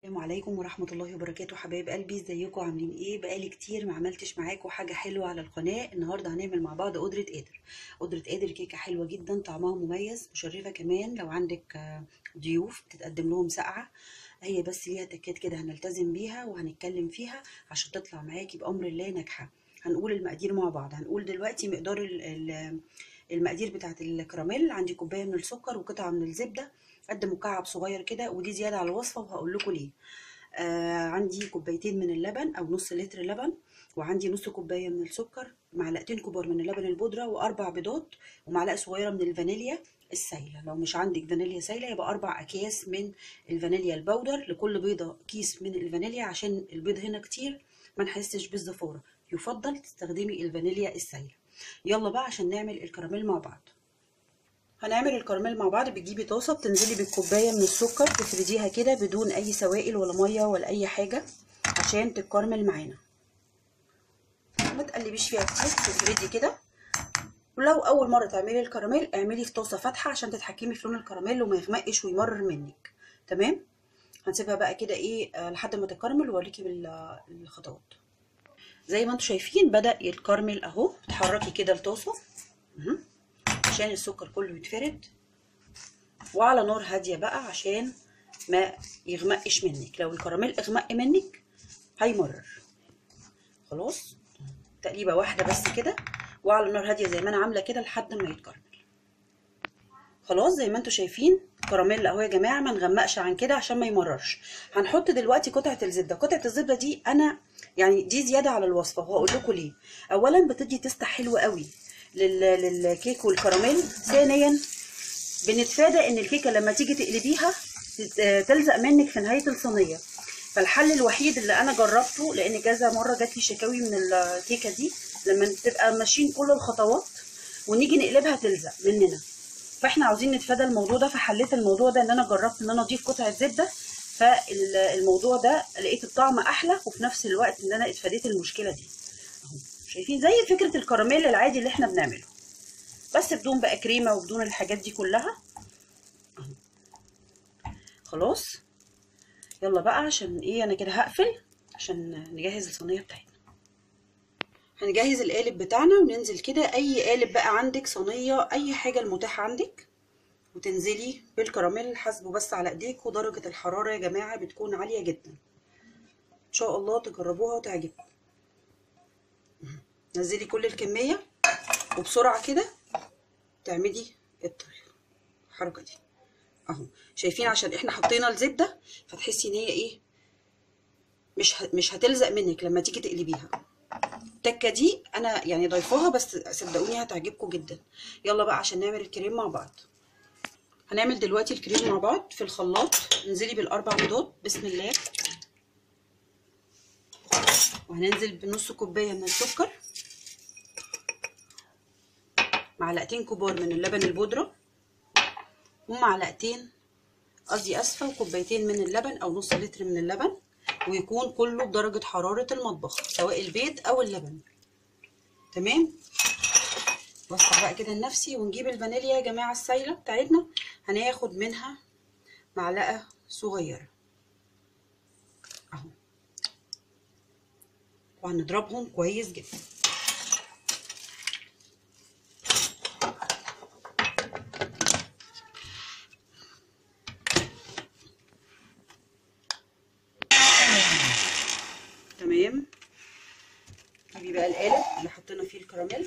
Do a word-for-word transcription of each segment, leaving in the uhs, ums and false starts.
السلام عليكم ورحمة الله وبركاته. حبايب قلبي، ازيكم؟ عاملين ايه؟ بقالي كتير ما عملتش معاكم حاجة حلوة على القناة. النهاردة هنعمل مع بعض قدرة قادر. قدرة قادر كيكة حلوة جدا، طعمها مميز، مشرفة كمان لو عندك آه، ضيوف بتتقدم لهم ساقعة. هي بس ليها تكات كده هنلتزم بيها وهنتكلم فيها عشان تطلع معاكي بأمر الله ناجحة. هنقول المقادير مع بعض. هنقول دلوقتي مقدار ال- ال- المقادير بتاعت الكراميل. عندي كوباية من السكر وقطعة من الزبدة قد مكعب صغير كده، ودي زيادة على الوصفة وهقول لكم ليه. آه عندي كوبايتين من اللبن او نص لتر لبن، وعندي نص كوبايه من السكر، معلقتين كبار من اللبن البودره، واربع بيضات، ومعلقه صغيره من الفانيليا السايله. لو مش عندك فانيليا سايله يبقى اربع اكياس من الفانيليا البودر، لكل بيضه كيس من الفانيليا عشان البيض هنا كتير ما نحسش بالزفاره. يفضل تستخدمي الفانيليا السايله. يلا بقى عشان نعمل الكراميل مع بعض. هنعمل الكراميل مع بعض. بتجيبي طاسه، بتنزلي بالكوبايه من السكر، تفرديها كده بدون اي سوائل ولا ميه ولا اي حاجه عشان تتكرمل معانا. ما تقلبيش فيها كتير، تفردي كده. ولو اول مره تعملي الكراميل اعملي في طاسه فاتحه عشان تتحكمي في لون الكراميل وما يغمقش ويمرر منك. تمام. هنسيبها بقى كده ايه آه لحد ما تكرمل، واوريكي بالخطوات. زي ما انتم شايفين بدا يتكرمل اهو. تحركي كده الطاسه عشان السكر كله يتفرد، وعلى نار هاديه بقى عشان ما يغمقش منك. لو الكراميل اغمق منك هيمرر. خلاص، تقليبه واحده بس كده، وعلى نار هاديه زي ما انا عامله كده لحد ما يتكرمل. خلاص زي ما انتم شايفين كراميل اهو يا جماعه، ما نغمقش عن كده عشان ما يمررش. هنحط دلوقتي قطعه الزبده. قطعه الزبده دي انا يعني دي زياده على الوصفه، وهقول لكم ليه. اولا بتدي تست حلوه قوي لل... للكيك والكراميل. ثانيا بنتفادى ان الكيكه لما تيجي تقلبيها تلزق منك في نهايه الصينيه. فالحل الوحيد اللي انا جربته، لان كذا مره جات لي شكاوي من الكيكه دي لما تبقى ماشيين كل الخطوات ونيجي نقلبها تلزق مننا، فاحنا عاوزين نتفادى الموضوع ده. فحليت الموضوع ده ان انا جربت ان انا اضيف قطعه زبده، فالموضوع ده لقيت الطعم احلى، وفي نفس الوقت ان انا اتفاديت المشكله دي. اهو شايفين زي فكره الكراميل العادي اللي احنا بنعمله، بس بدون بقى كريمه وبدون الحاجات دي كلها. اهو خلاص. يلا بقى عشان ايه انا كده هقفل عشان نجهز الصينيه بتاعتنا. هنجهز القالب بتاعنا وننزل كده. اي قالب بقى عندك، صينيه، اي حاجه المتاحه عندك، وتنزلي بالكراميل. حاسبوا بس على ايديك، ودرجه الحراره يا جماعه بتكون عاليه جدا. ان شاء الله تجربوها وتعجبكم. نزلي كل الكميه وبسرعه كده تعملي الحركه دي. اهو شايفين عشان احنا حطينا الزبده فتحسي ان هي ايه مش مش هتلزق منك لما تيجي تقلبيها. التكه دي انا يعني ضايفاها، بس صدقوني هتعجبكم جدا. يلا بقى عشان نعمل الكريم مع بعض. هنعمل دلوقتي الكريم مع بعض في الخلاط. انزلي بالاربع بيضات بسم الله، وهننزل بنص كوبايه من السكر، معلقتين كبار من اللبن البودره، ومعلقتين قصدي اسفه وكوبايتين من اللبن او نص لتر من اللبن، ويكون كله بدرجه حراره المطبخ سواء البيض او اللبن. تمام. وسع بقى كده لنفسي. ونجيب الفانيليا يا جماعه السايله بتاعتنا، هناخد منها معلقه صغيره اهو، وهنضربهم كويس جدا. تمام. جيبي بقى القالب اللي حطينا فيه الكراميل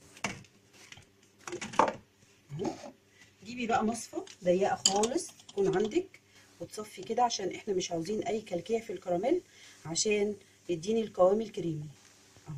اهو. جيبي بقى مصفى ضيقه خالص تكون عندك وتصفي كده، عشان احنا مش عاوزين اي كلكيع في الكراميل عشان يديني القوام الكريمي اهو.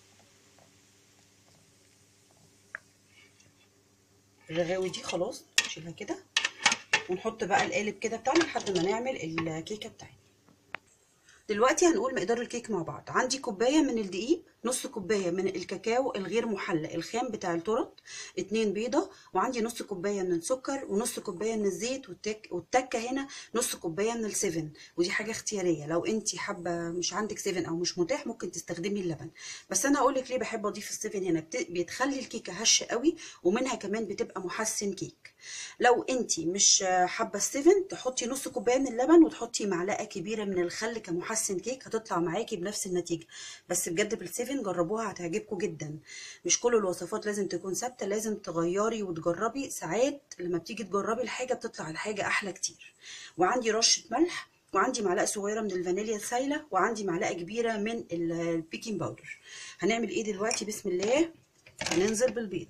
الرغاوي دي خلاص نشيلها كده، ونحط بقى القالب كده بتاعنا لحد ما نعمل الكيكه بتاعتنا. دلوقتي هنقول مقدار الكيك مع بعض. عندي كوبايه من الدقيق نص كوبايه من الكاكاو الغير محلى الخام بتاع التورت، اتنين بيضه، وعندي نص كوبايه من السكر، ونص كوبايه من الزيت، والتك والتكه هنا نص كوبايه من السيفن، ودي حاجه اختياريه، لو انت حابه مش عندك سيفن او مش متاح ممكن تستخدمي اللبن. بس انا هقول لك ليه بحب اضيف السيفن هنا، بت... بتخلي الكيكه هشه قوي، ومنها كمان بتبقى محسن كيك. لو انت مش حابه السيفن تحطي نص كوبايه من اللبن وتحطي معلقه كبيره من الخل كمحسن كيك، هتطلع معاكي بنفس النتيجه. بس بجد بالسيفن جربوها هتعجبكم جدا. مش كل الوصفات لازم تكون ثابته، لازم تغيري وتجربي، ساعات لما بتيجي تجربي الحاجه بتطلع الحاجه احلى كتير. وعندي رشه ملح، وعندي معلقه صغيره من الفانيليا السايله، وعندي معلقه كبيره من البيكنج باودر. هنعمل ايه دلوقتي؟ بسم الله. هننزل بالبيض،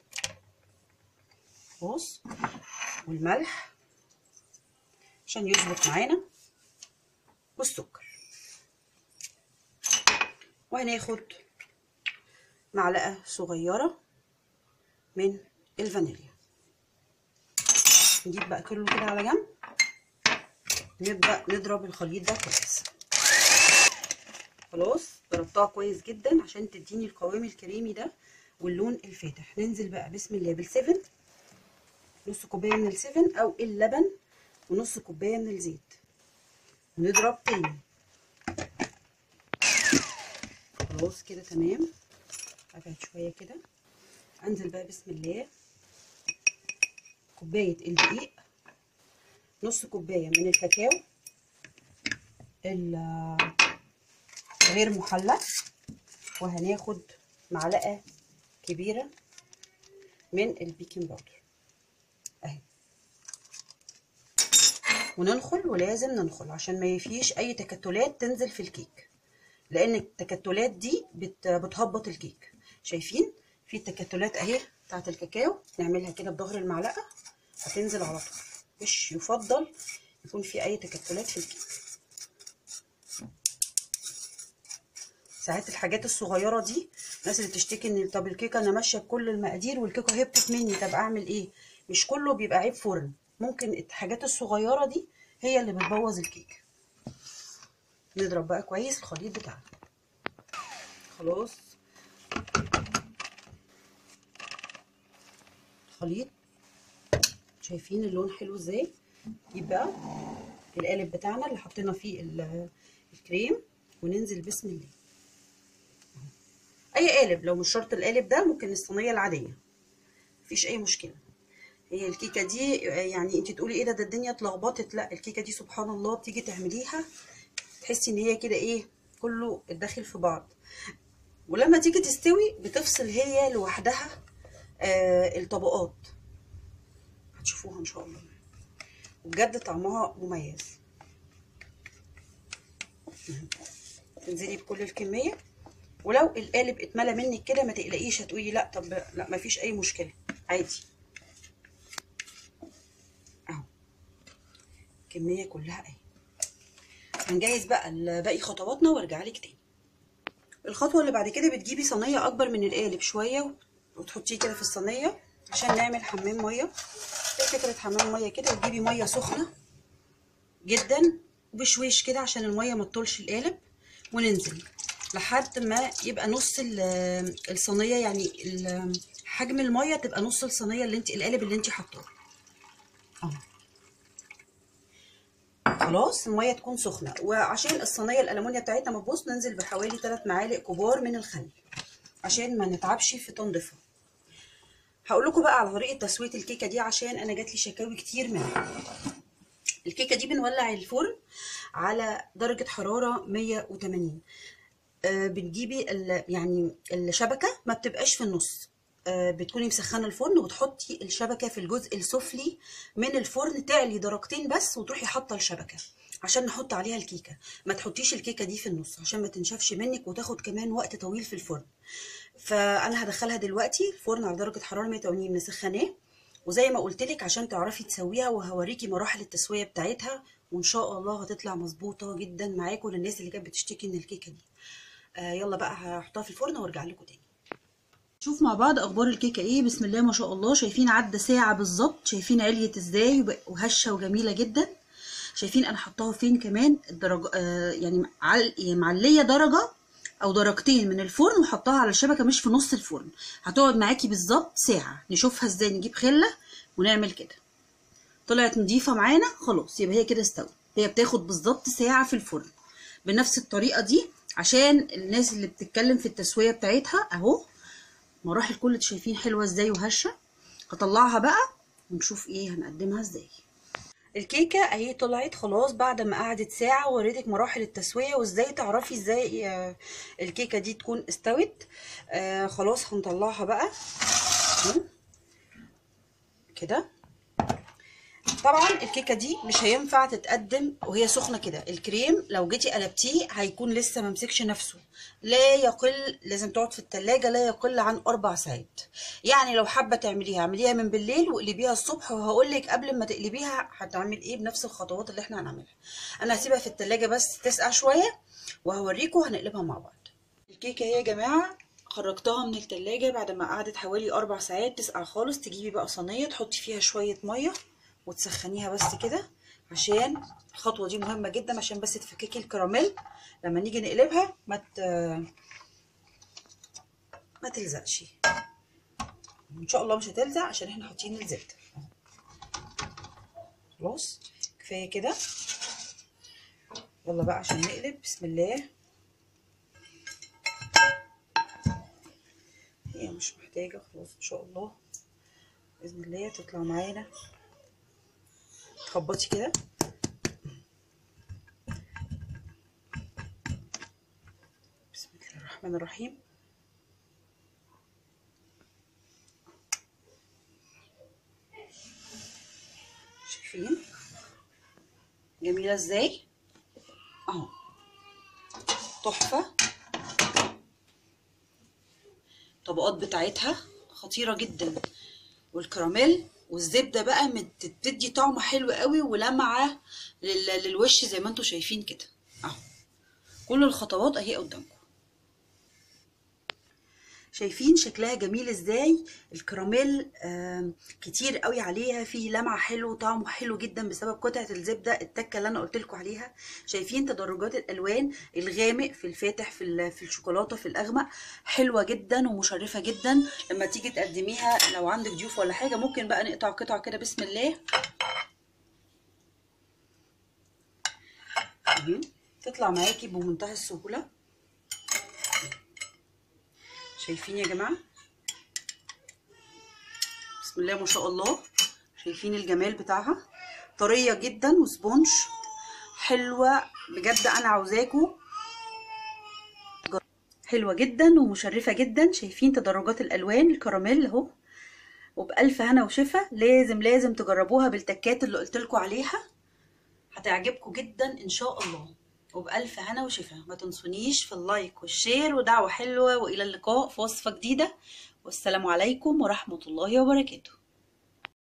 بص، والملح عشان يظبط معانا، والسكر، وهناخد معلقه صغيره من الفانيليا. نجيب بقى كله كده على جنب، نبدا نضرب الخليط ده كويس. خلاص ضربتها كويس جدا عشان تديني القوام الكريمي ده واللون الفاتح. ننزل بقى بسم الله بالسيفن، نص كوبايه من السيفن او اللبن، ونص كوبايه من الزيت، ونضرب تاني. خلاص كده تمام. ابعد شويه كده. انزل بقى بسم الله كوبايه الدقيق، نص كوبايه من الكاكاو الغير محلى، وهناخد معلقه كبيره من البيكنج باودر اهي، وننخل. ولازم ننخل عشان ما يفيش اي تكتلات تنزل في الكيك، لان التكتلات دي بت بتهبط الكيك. شايفين في تكتلات اهي بتاعت الكاكاو، نعملها كده بظهر المعلقه هتنزل على طول. مش يفضل يكون في اي تكتلات في الكيك. ساعات الحاجات الصغيره دي الناس اللي بتشتكي ان طب الكيكه انا ماشيه بكل المقادير والكيكه هبطت مني، طب اعمل ايه؟ مش كله بيبقى عيب فرن، ممكن الحاجات الصغيره دي هي اللي بتبوظ الكيك. نضرب بقى كويس الخليط بتاعنا. خلاص الخليط شايفين اللون حلو ازاي؟ يبقى القالب بتاعنا اللي حطينا فيه الكريم، وننزل بسم الله. اي قالب، لو مش شرط القالب ده ممكن الصينيه العاديه، مفيش اي مشكله. هي الكيكه دي يعني انت تقولي ايه ده ده الدنيا اتلخبطت، لا الكيكه دي سبحان الله بتيجي تعمليها تحسي ان هي كده ايه كله اتداخل في بعض، ولما تيجي تستوي بتفصل هي لوحدها آه الطبقات، هتشوفوها ان شاء الله، وبجد طعمها مميز. تنزلي بكل الكميه، ولو القالب اتملى منك كده ما تقلقيش، هتقولي لا طب لا مفيش اي مشكله عادي اهو الكميه كلها اهي. هنجهز بقى باقي خطواتنا وارجع لك تاني. الخطوه اللي بعد كده بتجيبي صينيه اكبر من القالب شويه وتحطيه كده في الصينيه عشان نعمل حمام ميه. ايه فكره حمام ميه كده؟ وتجيبي ميه سخنه جدا وبشويش كده عشان الميه ما تطولش القالب، وننزل لحد ما يبقى نص الصينيه، يعني حجم الميه تبقى نص الصينيه اللي انت القالب اللي انت حاطاه اهو. خلاص الميه تكون سخنه، وعشان الصينيه الالومنيا بتاعتنا ما تبوظ ننزل بحوالي ثلاث معالق كبار من الخل عشان ما نتعبش في تنظيفها. هقول لكم بقى على طريقه تسويه الكيكه دي عشان انا جات لي شكاوي كتير منها. الكيكه دي بنولع الفرن على درجه حراره مية وتمانين. آه بتجيبي يعني الشبكه ما بتبقاش في النص، آه بتكوني مسخنه الفرن وتحطي الشبكه في الجزء السفلي من الفرن، تعلي درجتين بس وتروحي حاطه الشبكه عشان نحط عليها الكيكه. ما تحطيش الكيكه دي في النص عشان ما تنشفش منك وتاخد كمان وقت طويل في الفرن. فانا هدخلها دلوقتي الفرن على درجه حراره مية وتمانين مسخناه، وزي ما قلت لك عشان تعرفي تسويها، وهوريكي مراحل التسويه بتاعتها، وان شاء الله هتطلع مظبوطه جدا معاكم للناس اللي كانت بتشتكي من الكيكه دي. آه يلا بقى هحطها في الفرن وارجع لكم تاني. شوف مع بعض اخبار الكيكه ايه. بسم الله ما شاء الله، شايفين عدى ساعه بالظبط، شايفين عليت ازاي وهشه وجميله جدا. شايفين انا حطاها فين كمان الدرجه، آه يعني معليه درجه او درجتين من الفرن وحطها على الشبكه مش في نص الفرن. هتقعد معاكي بالظبط ساعه. نشوفها ازاي. نجيب خله ونعمل كده. طلعت نضيفه معانا خلاص، يبقى هي كده استوت. هي بتاخد بالظبط ساعه في الفرن بنفس الطريقه دي، عشان الناس اللي بتتكلم في التسويه بتاعتها. اهو مراحل كل شايفين حلوه ازاي وهشه. هطلعها بقى ونشوف ايه هنقدمها ازاي. الكيكه اهي طلعت خلاص بعد ما قعدت ساعه، ووريتك مراحل التسويه وازاي تعرفي ازاي الكيكه دي تكون استوت. آه خلاص هنطلعها بقى كده. طبعا الكيكه دي مش هينفع تتقدم وهي سخنه كده. الكريم لو جيتي قلبتيه هيكون لسه ممسكش نفسه. لا يقل، لازم تقعد في التلاجة لا يقل عن اربع ساعات. يعني لو حابه تعمليها اعمليها من بالليل واقلبيها الصبح، وهقول لك قبل ما تقلبيها هتعمل ايه بنفس الخطوات اللي احنا هنعملها. انا هسيبها في التلاجة بس تسقع شويه وهوريكم هنقلبها مع بعض. الكيكه اهي يا جماعه خرجتها من التلاجة بعد ما قعدت حوالي اربع ساعات تسقع خالص. تجيبي بقى صينيه تحطي فيها شويه ميه وتسخنيها بس كده، عشان الخطوه دي مهمه جدا، عشان بس تفككي الكراميل لما نيجي نقلبها ما ت... ما تلزقش. ان شاء الله مش هتلزق عشان احنا حاطين الزبده. خلاص كفايه كده. يلا بقى عشان نقلب. بسم الله. هي مش محتاجه خلاص ان شاء الله باذن الله تطلع معانا. تخبطي كده. بسم الله الرحمن الرحيم. شايفين جميله ازاي اهو، تحفه. الطبقات بتاعتها خطيره جدا، والكراميل والزبده بقى بتدي طعم حلو قوي ولمعه للوش زي ما انتم شايفين كده اهو. كل الخطوات اهي قدامكم. شايفين شكلها جميل ازاي. الكراميل آه كتير قوي عليها، فيه لمعه حلو وطعمه حلو جدا بسبب قطعه الزبده التكه اللي انا قلت لكم عليها. شايفين تدرجات الالوان، الغامق في الفاتح في في الشوكولاته في الاغمق، حلوه جدا ومشرفه جدا. لما تيجي تقدميها لو عندك ضيوف ولا حاجه ممكن بقى نقطع قطع كده. بسم الله. تطلع معاكي بمنتهى السهوله. شايفين يا جماعه بسم الله ما شاء الله. شايفين الجمال بتاعها، طريه جدا وسبونج حلوه بجد. انا عاوزاكم، حلوه جدا ومشرفه جدا. شايفين تدرجات الالوان الكراميل اهو. وبالف هنا وشفا. لازم لازم تجربوها بالتكات اللي قلت لكم عليها، هتعجبكم جدا ان شاء الله. وبألف هنا وشفا. ما تنسونيش في اللايك والشير ودعوة حلوة، وإلى اللقاء في وصفة جديدة، والسلام عليكم ورحمة الله وبركاته.